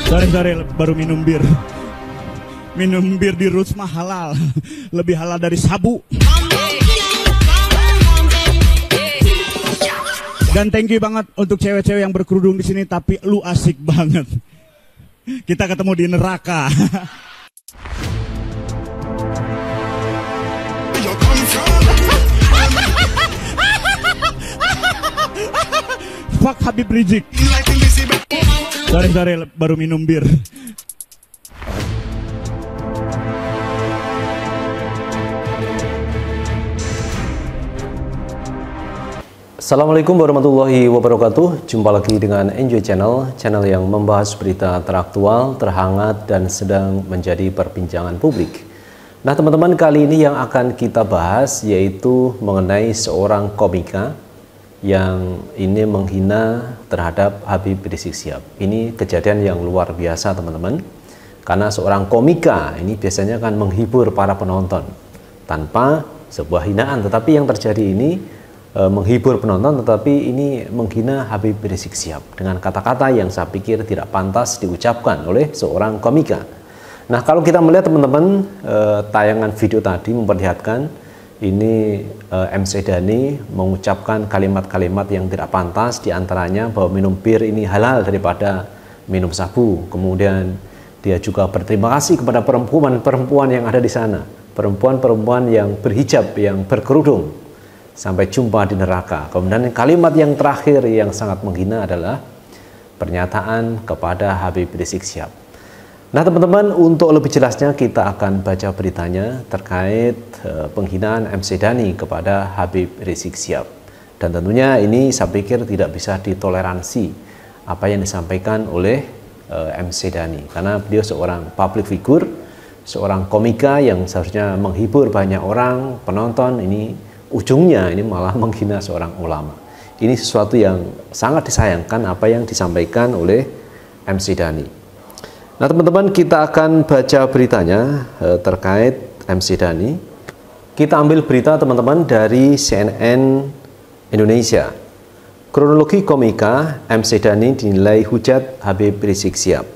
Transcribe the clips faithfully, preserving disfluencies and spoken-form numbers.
Sorry, sorry, baru minum bir. Minum bir di Roots mah halal. Lebih halal dari sabu. Dan thank you banget untuk cewek-cewek yang berkerudung di sini, tapi lu asik banget. Kita ketemu di neraka. Fuck Habib Rizik. Sorry, sorry, baru minum bir. Assalamualaikum warahmatullahi wabarakatuh. Jumpa lagi dengan Enjoy Channel, channel yang membahas berita teraktual, terhangat, dan sedang menjadi perbincangan publik. Nah teman-teman, kali ini yang akan kita bahas yaitu mengenai seorang komika yang ini menghina terhadap Habib Rizik Syihab. Ini kejadian yang luar biasa teman-teman, karena seorang komika ini biasanya kan menghibur para penonton tanpa sebuah hinaan, tetapi yang terjadi ini menghibur penonton, tetapi ini menghina Habib Rizik Syihab dengan kata-kata yang saya pikir tidak pantas diucapkan oleh seorang komika. Nah, kalau kita melihat teman-teman, eh, tayangan video tadi memperlihatkan ini eh, M C Dhani mengucapkan kalimat-kalimat yang tidak pantas, diantaranya bahwa minum bir ini halal daripada minum sabu. Kemudian dia juga berterima kasih kepada perempuan-perempuan yang ada di sana, perempuan-perempuan yang berhijab, yang berkerudung. Sampai jumpa di neraka. Kemudian kalimat yang terakhir yang sangat menghina adalah pernyataan kepada Habib Rizik Syihab. Nah teman-teman, untuk lebih jelasnya kita akan baca beritanya terkait uh, penghinaan M C Dhani kepada Habib Rizik Syihab. Dan tentunya ini saya pikir tidak bisa ditoleransi apa yang disampaikan oleh uh, M C Dhani, karena beliau seorang public figure, seorang komika yang seharusnya menghibur banyak orang, penonton. Ini ujungnya ini malah menghina seorang ulama. Ini sesuatu yang sangat disayangkan apa yang disampaikan oleh M C Dhani. Nah teman-teman, kita akan baca beritanya eh, terkait M C Dhani. Kita ambil berita teman-teman dari C N N Indonesia. Kronologi komika M C Dhani dinilai hujat Habib Rizik Syihab.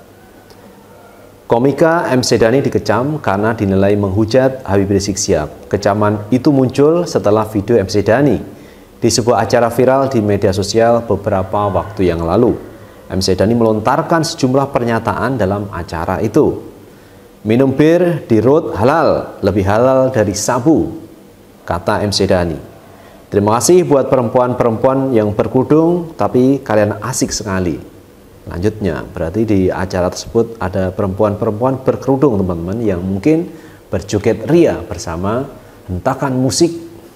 Komika M C Dhani dikecam karena dinilai menghujat Habib Rizik Syihab. Kecaman itu muncul setelah video M C Dhani di sebuah acara viral di media sosial beberapa waktu yang lalu. M C Dhani melontarkan sejumlah pernyataan dalam acara itu. Minum bir di road halal, lebih halal dari sabu, kata M C Dhani. Terima kasih buat perempuan-perempuan yang berkerudung, tapi kalian asik sekali. Lanjutnya, berarti di acara tersebut ada perempuan-perempuan berkerudung teman-teman yang mungkin berjoget ria bersama hentakan musik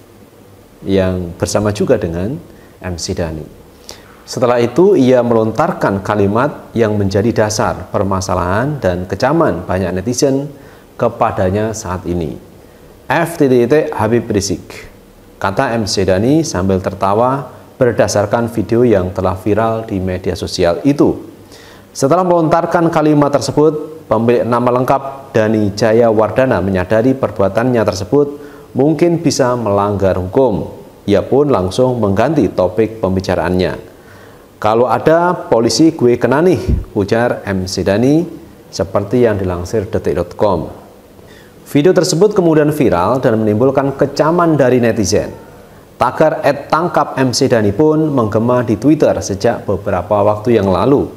yang bersama juga dengan M C Dhani. Setelah itu ia melontarkan kalimat yang menjadi dasar permasalahan dan kecaman banyak netizen kepadanya saat ini. F T T T Habib Rizik, kata M C Dhani sambil tertawa berdasarkan video yang telah viral di media sosial itu. Setelah melontarkan kalimat tersebut, pemilik nama lengkap Dhani Jaya Wardana menyadari perbuatannya tersebut mungkin bisa melanggar hukum. Ia pun langsung mengganti topik pembicaraannya. Kalau ada polisi gue kena nih, ujar M C Dhani seperti yang dilansir detik titik com. Video tersebut kemudian viral dan menimbulkan kecaman dari netizen. Tagar et tangkap M C Dhani pun menggema di Twitter sejak beberapa waktu yang lalu.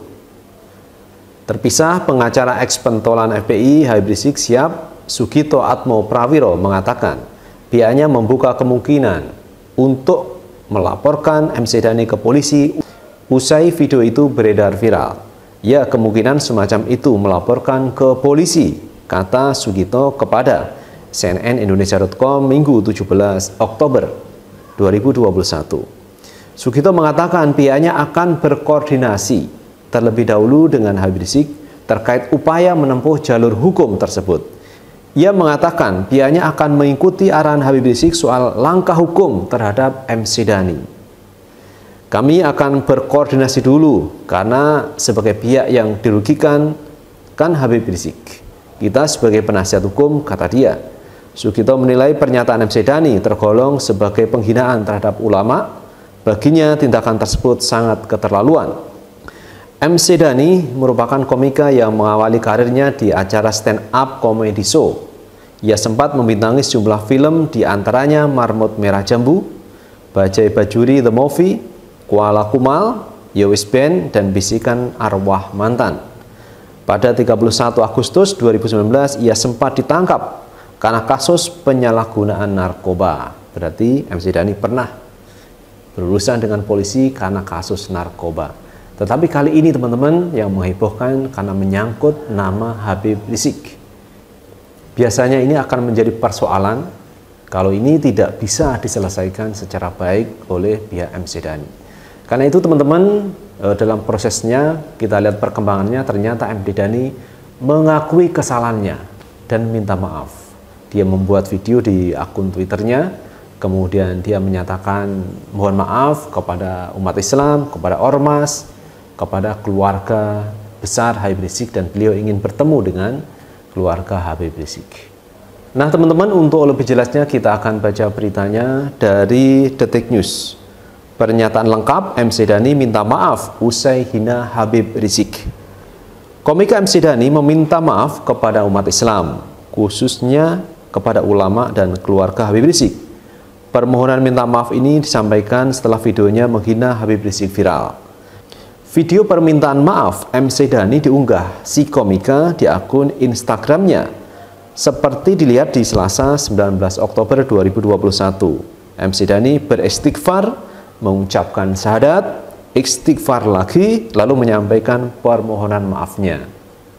Terpisah, pengacara eks pentolan F P I Habib Rizik Syihab, Sugito Atmo Prawiro, mengatakan pihaknya membuka kemungkinan untuk melaporkan M C Dhani ke polisi usai video itu beredar viral. Ya, kemungkinan semacam itu melaporkan ke polisi, kata Sugito kepada C N N Indonesia titik com Minggu tujuh belas Oktober dua ribu dua puluh satu. Sugito mengatakan pihaknya akan berkoordinasi terlebih dahulu dengan Habib Rizik terkait upaya menempuh jalur hukum tersebut. Ia mengatakan pihaknya akan mengikuti arahan Habib Rizik soal langkah hukum terhadap M C Dhani. Kami akan berkoordinasi dulu karena sebagai pihak yang dirugikan kan Habib Rizik. Kita sebagai penasihat hukum, kata dia. Sugito menilai pernyataan M C Dhani tergolong sebagai penghinaan terhadap ulama. Baginya tindakan tersebut sangat keterlaluan. M C Dhani merupakan komika yang mengawali karirnya di acara stand up comedy show. Ia sempat membintangi sejumlah film, di antaranya Marmut Merah Jambu, Bajai Bajuri The Movie, Kuala Kumal, Yowis Band, dan Bisikan Arwah Mantan. Pada tiga puluh satu Agustus dua ribu sembilan belas, ia sempat ditangkap karena kasus penyalahgunaan narkoba. Berarti M C Dhani pernah berurusan dengan polisi karena kasus narkoba. Tetapi kali ini teman-teman yang menghebohkan karena menyangkut nama Habib Rizik. Biasanya ini akan menjadi persoalan kalau ini tidak bisa diselesaikan secara baik oleh pihak M C Dhani. Karena itu teman-teman, dalam prosesnya kita lihat perkembangannya, ternyata M C Dhani mengakui kesalahannya dan minta maaf. Dia membuat video di akun Twitternya, kemudian dia menyatakan mohon maaf kepada umat Islam, kepada ormas, kepada keluarga besar Habib Rizik, dan beliau ingin bertemu dengan keluarga Habib Rizik. Nah teman-teman, untuk lebih jelasnya kita akan baca beritanya dari Detik News. Pernyataan lengkap, M C Dhani minta maaf usai hina Habib Rizik. Komika M C Dhani meminta maaf kepada umat Islam, khususnya kepada ulama dan keluarga Habib Rizik. Permohonan minta maaf ini disampaikan setelah videonya menghina Habib Rizik viral. Video permintaan maaf M C Dhani diunggah si komika di akun Instagramnya. Seperti dilihat di Selasa sembilan belas Oktober dua ribu dua puluh satu, M C Dhani beristighfar, mengucapkan syahadat, istighfar lagi, lalu menyampaikan permohonan maafnya.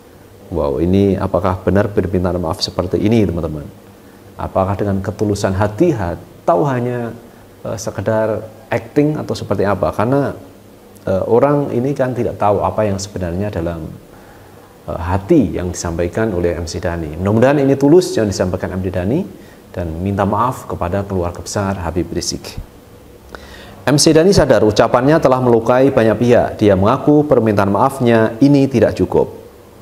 Wow, ini apakah benar permintaan maaf seperti ini teman-teman? Apakah dengan ketulusan hati atau hanya uh, sekedar acting atau seperti apa? Karena Uh, orang ini kan tidak tahu apa yang sebenarnya dalam uh, hati yang disampaikan oleh M C Dhani. Mudah-mudahan ini tulus yang disampaikan M C Dhani dan minta maaf kepada keluarga besar Habib Rizik. M C Dhani sadar ucapannya telah melukai banyak pihak. Dia mengaku permintaan maafnya ini tidak cukup.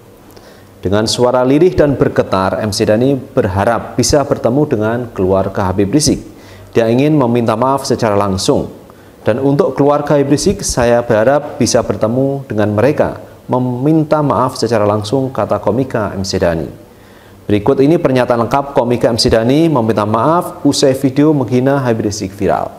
Dengan suara lirih dan bergetar, M C Dhani berharap bisa bertemu dengan keluarga Habib Rizik. Dia ingin meminta maaf secara langsung. Dan untuk keluarga Habib Rizik, saya berharap bisa bertemu dengan mereka, meminta maaf secara langsung, kata komika M C Dhani. Berikut ini pernyataan lengkap komika M C Dhani meminta maaf usai video menghina Habib Rizik viral.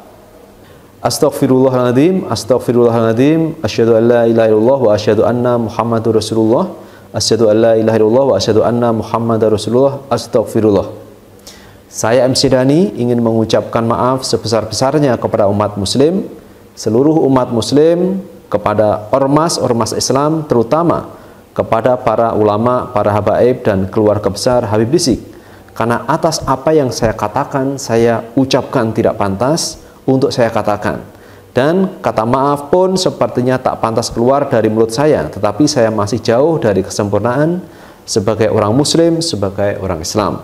Astaghfirullahaladzim, astaghfirullahaladzim, asyhadu an la ilaha illallah wa asyhadu anna Muhammadur Rasulullah, asyhadu an la ilaha illallah wa asyhadu anna Muhammadar Rasulullah, astaghfirullah. Saya M C Dhani ingin mengucapkan maaf sebesar-besarnya kepada umat muslim, seluruh umat muslim, kepada ormas-ormas Islam, terutama kepada para ulama, para habaib, dan keluarga besar Habib Rizik. Karena atas apa yang saya katakan, saya ucapkan tidak pantas untuk saya katakan. Dan kata maaf pun sepertinya tak pantas keluar dari mulut saya, tetapi saya masih jauh dari kesempurnaan sebagai orang muslim, sebagai orang Islam.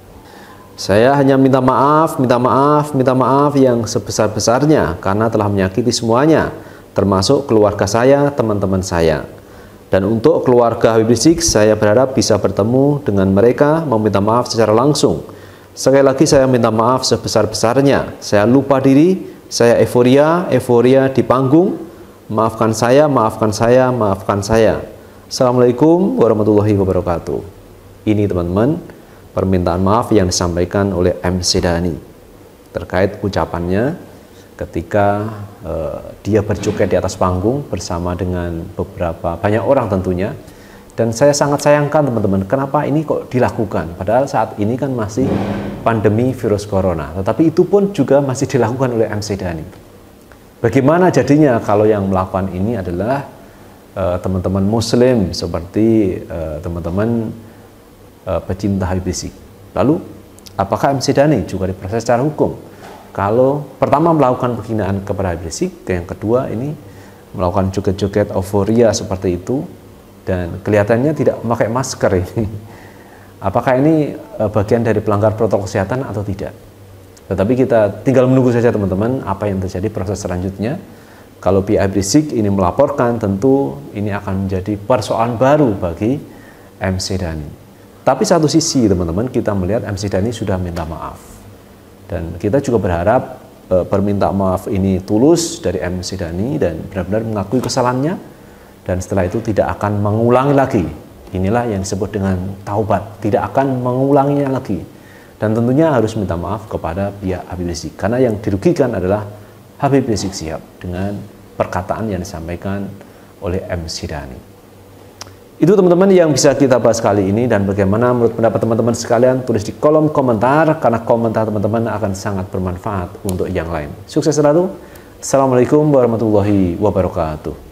Saya hanya minta maaf, minta maaf, minta maaf yang sebesar-besarnya karena telah menyakiti semuanya, termasuk keluarga saya, teman-teman saya. Dan untuk keluarga Habib Rizik, saya berharap bisa bertemu dengan mereka, meminta maaf secara langsung. Sekali lagi saya minta maaf sebesar-besarnya. Saya lupa diri, saya euforia, euforia di panggung. Maafkan saya, maafkan saya, maafkan saya. Assalamualaikum warahmatullahi wabarakatuh. Ini teman-teman, permintaan maaf yang disampaikan oleh M C Dhani terkait ucapannya ketika uh, dia berjoget di atas panggung bersama dengan beberapa banyak orang tentunya. Dan saya sangat sayangkan teman-teman, kenapa ini kok dilakukan padahal saat ini kan masih pandemi virus corona, tetapi itu pun juga masih dilakukan oleh M C Dhani. Bagaimana jadinya kalau yang melakukan ini adalah teman-teman uh, muslim seperti teman-teman uh, pecinta Habib Rizik. Lalu apakah M C Dhani juga diproses secara hukum? Kalau pertama melakukan penghinaan kepada Habib Rizik, yang kedua ini melakukan joget-joget euforia seperti itu dan kelihatannya tidak memakai masker ini. Apakah ini bagian dari pelanggar protokol kesehatan atau tidak? Tetapi kita tinggal menunggu saja teman-teman apa yang terjadi proses selanjutnya. Kalau pihak Habib Rizik ini melaporkan, tentu ini akan menjadi persoalan baru bagi M C Dhani. Tapi satu sisi teman-teman, kita melihat M C Dhani sudah minta maaf. Dan kita juga berharap e, permintaan maaf ini tulus dari M C Dhani dan benar-benar mengakui kesalahannya dan setelah itu tidak akan mengulangi lagi. Inilah yang disebut dengan taubat, tidak akan mengulanginya lagi. Dan tentunya harus minta maaf kepada pihak Habib Rizik, karena yang dirugikan adalah Habib Rizik Syihab dengan perkataan yang disampaikan oleh M. Sidani. Itu teman-teman yang bisa kita bahas kali ini, dan bagaimana menurut pendapat teman-teman sekalian, tulis di kolom komentar, karena komentar teman-teman akan sangat bermanfaat untuk yang lain. Sukses selalu. Assalamualaikum warahmatullahi wabarakatuh.